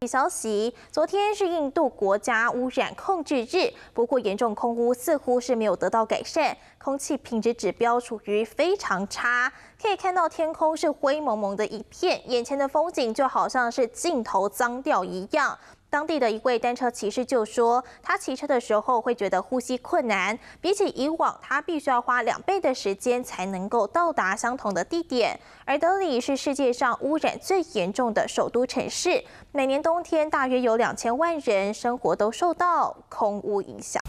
消息，昨天是印度国家污染控制日，不过严重空污似乎是没有得到改善，空气品质指标处于非常差。可以看到天空是灰蒙蒙的一片，眼前的风景就好像是镜头脏掉一样。当地的一位单车骑士就说，他骑车的时候会觉得呼吸困难，比起以往，他必须要花2倍的时间才能够到达相同的地点。而德里是世界上污染最严重的首都城市，每年冬天大约有2000万人生活都受到空污影响。